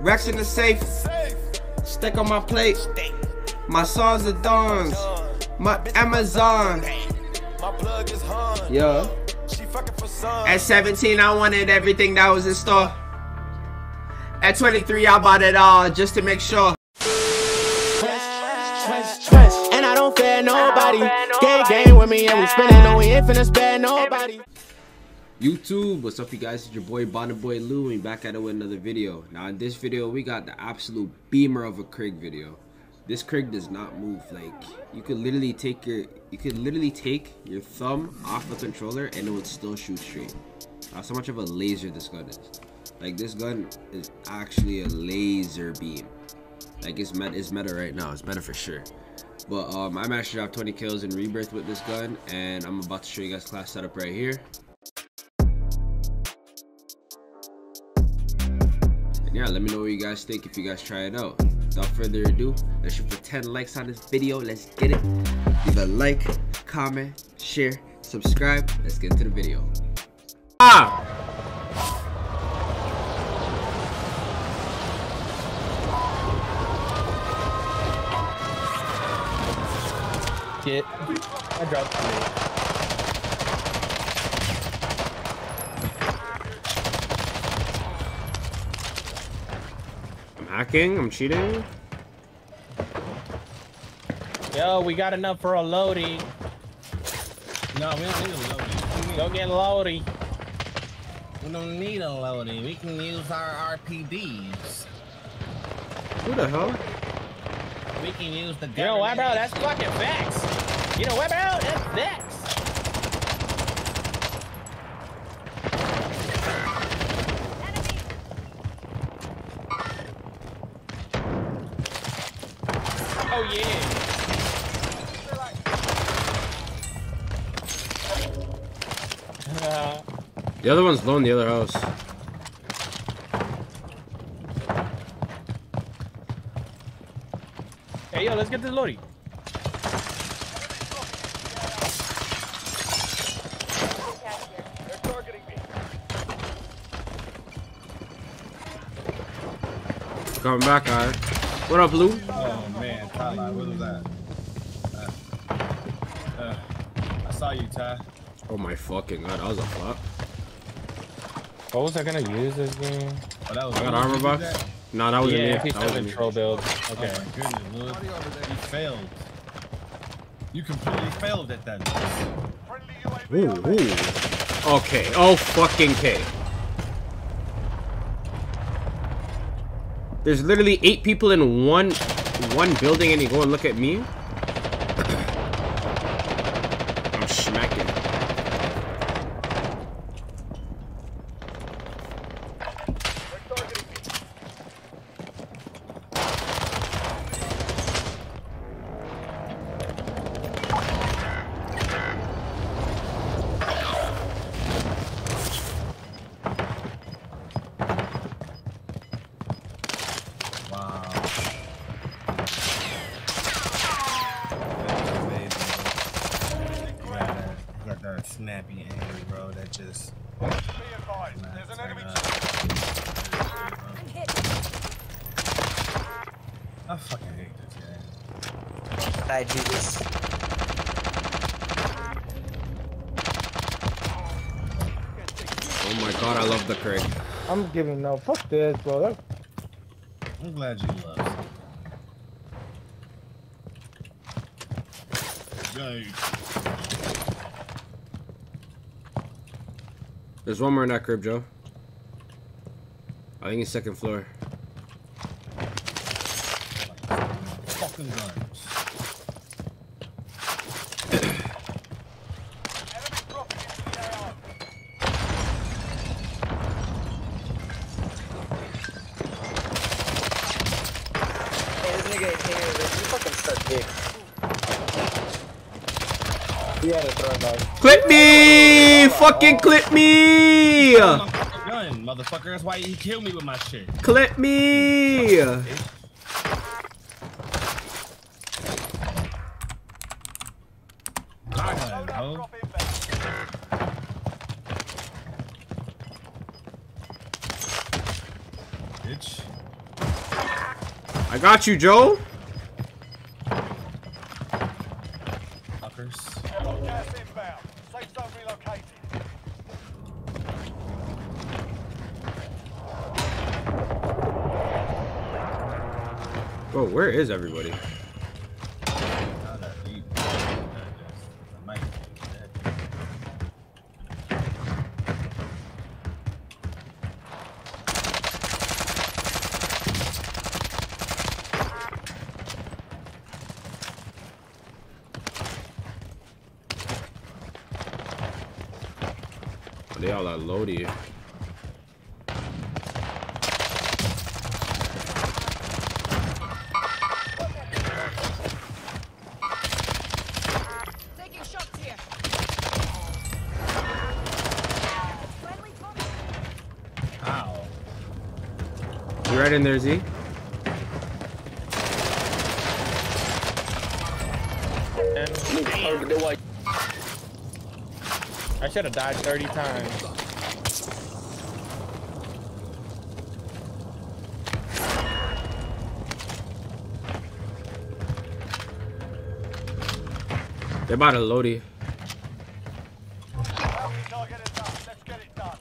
Rex in the safe. Stick on my plate. My songs are dawns. My Amazon. Yeah. At 17, I wanted everything that was in store. At 23, I bought it all just to make sure. And I don't fear nobody. Gang with me and we spinning on we ain't finna spare nobody. YouTube, what's up you guys? It's your boy Bonner Boy Lou and back at it with another video. Now in this video we got the absolute beamer of a Krig video. This Krig does not move. Like you could literally take your thumb off the controller and it would still shoot straight. That's how much of a laser this gun is. Like this gun is actually a laser beam. Like it's meta right now. It's meta for sure. But I managed to drop 20 kills in Rebirth with this gun, and I'm about to show you guys class setup right here. And yeah, let me know what you guys think if you guys try it out. Without further ado, let's shoot for 10 likes on this video. Let's get it. Leave a like, comment, share, subscribe. Let's get into the video. Shit. I dropped 3. I'm hacking, I'm cheating. Yo, we got enough for a loadie. No, we don't need a loadie. Go get loadie. We don't need a loadie. We can use our RPDs. Who the hell? We can use the Yo, what bro? That's fucking facts. You know what, bro? That's facts. Oh yeah. The other one's low in the other house. Hey, yo, let's get this loadie. Coming back, alright. What up, Lou? Oh man, Ty, what was that? I saw you, Ty. Oh my fucking god, that was a flop. What was I gonna use this game? Oh, that was I got armor box. No, that wasn't me. Yeah, That wasn't me. control build. Okay. Oh my goodness, Lewis. You failed. You completely failed at that. Ooh. Okay. Oh fucking K. There's literally 8 people in one building, and you go and look at me. I'm smacking. Snappy aim, bro. That just. There's an enemy. I fucking hate this game. I do this. Oh my god, I love the Krig. I'm giving no fuck this, bro. I'm glad you love it. Yay. There's one more in that crib, Joe. I think it's second floor. Fucking guns. Hey, this nigga is here. You fucking suck dick. He had a throw dog. Clip me! Fucking clip me! My fucking gun, motherfucker. That's why he killed me with my shit. Clip me! My gun, ho. Bitch. I got you, Joe. Fuckers. Gas inbound. Safe zone relocated. Bro, where is everybody? Not that deep. I might be dead. They all are loaded. Taking shots here. Friendly contact. Ow. You right in there, Z? I should have died 30 times. They're about to load it. Bounty target is up. Let's get it done.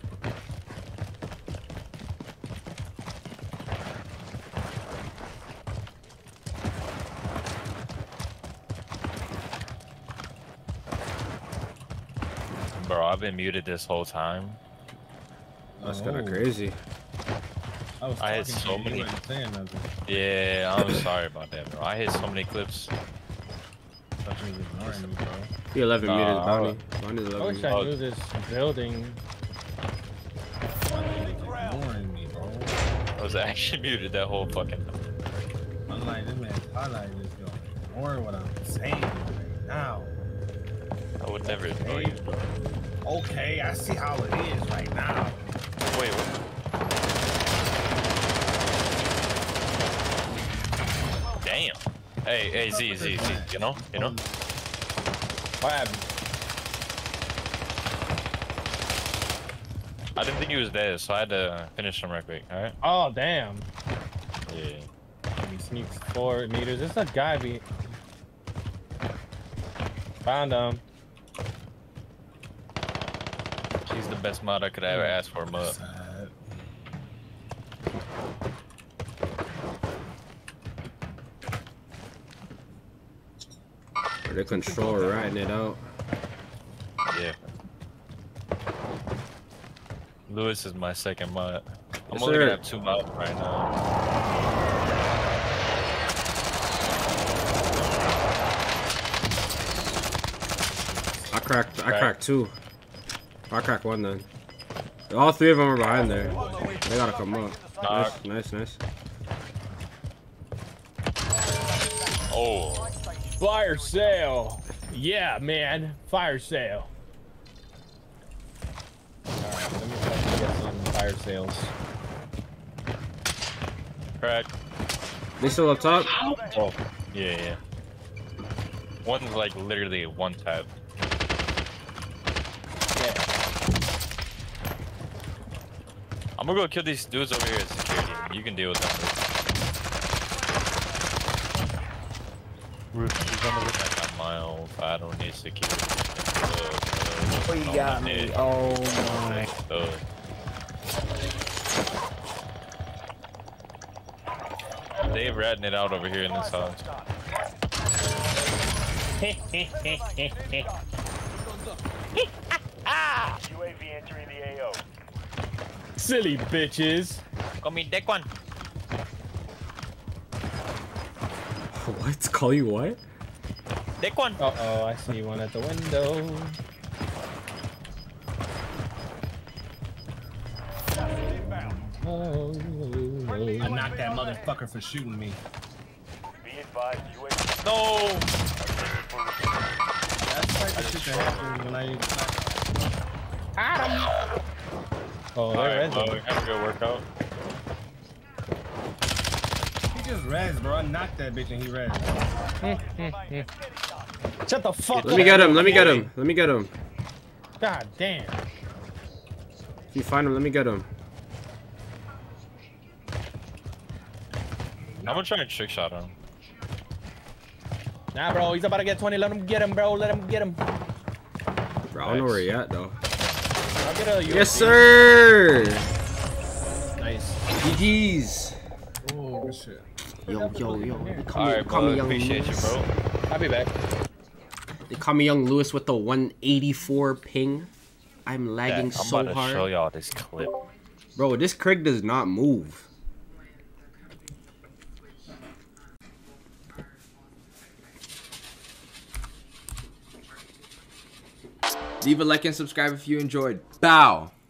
Bro, I've been muted this whole time. That's kind of Oh. crazy. I had talking to so you, many- you weren't saying nothing. Yeah, I'm sorry about that, bro. I hit so many clips. Thought you was ignoring me, bro. He 11 Nah, muted I- bounty. Bounty's I 11 wish I muted. knew this building. Thought you was ignoring me, bro. I was actually muted that whole fucking time. I'm like, this man's highlighting this going. Ignore what I'm saying right now. I would never ignore you, bro. Okay, I see how it is right now. Wait, what? Damn. Hey, Z, you know? What happened? I didn't think he was dead, so I had to finish him right quick, alright? Oh, damn. Yeah. He sneaks 4 meters. There's a guy be. Found him. He's the best mod I could ever ask for, mud. Sad. The controller riding it out. Yeah. Lewis is my second mod. I'm Yes, only gonna sir. have 2 mods right now. I cracked 2. I cracked 1 then. All 3 of them are behind there. They gotta come up. Nice. Oh, Fire sale. Yeah, man. Fire sale. Alright, let me get some fire sales. crack. They still up top? Oh, yeah. One's like literally 1 tap. Yeah. I'm gonna go kill these dudes over here at security. You can deal with them. Roof, he's on the roof. I got miles. I don't need security. Oh, you got me. Oh my. They ratting it out over here in this house. UAV entering the AO. Silly bitches. Call me Dick One. What? Call you what? Dick One. Uh-oh, I see one at the window. Inbound. Oh, I knocked that motherfucker for shooting me. Be advised, UAV No. That's like the shit that happens when I Oh, there Alright, is well, one. have a good workout. He just res, bro. I knocked that bitch and he res. Shut the fuck up. Let me get him. God damn. If you find him, let me get him. I'm gonna try and trick shot him. Nah, bro, he's about to get 20. Let him get him, bro. Let him get him. Bro, I don't know where he at though. I'll get a Yes, sir. Nice. GG's. Oh, good shit. Yo. They call me, Alright, call me bro. Young Appreciate you, Lewis. bro. I'll be back. They call me Young Lewis with the 184 ping. I'm lagging I'm so about to hard. show y'all this clip. Bro, this Craig does not move. Leave a like and subscribe if you enjoyed. Bow.